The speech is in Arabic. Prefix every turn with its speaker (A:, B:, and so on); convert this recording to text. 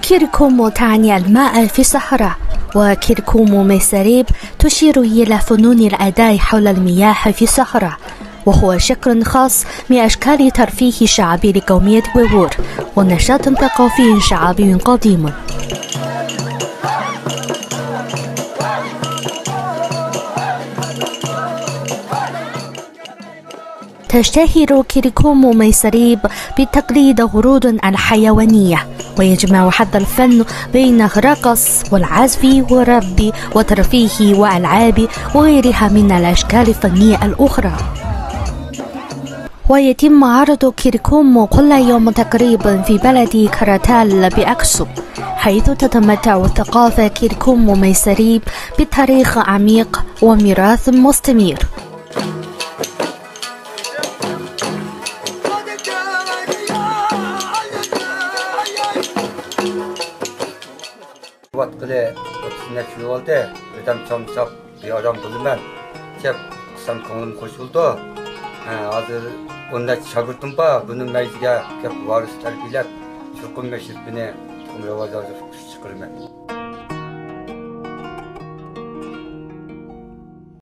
A: كيركومو تعني الماء في الصحراء، وكيركومو ميسريب تشير إلى فنون الأداء حول المياه في الصحراء، وهو شكل خاص من أشكال ترفيه شعبي لقومية ويغور، ونشاط ثقافي شعبي قديم. تشتهر كيركومو ميسريب بتقليد عروض الحيوانية، ويجمع هذا الفن بين الرقص والعزف والرب والترفيه والألعاب وغيرها من الأشكال الفنية الأخرى. ويتم عرض كيركومو كل يوم تقريبا في بلد كاراتال بأكسو، حيث تتمتع الثقافة كيركومو ميسريب بتاريخ عميق وميراث مستمر.
B: Vatqılı 30 yıl oldu. Ödem çamsap bir adam buldum ben. Hep kısan konum koşuldu. Hazır onda çabırdım ba. Bunun meclise hep varisler bilet. Çırpın meşirpini tümrevazı çıkırım ben.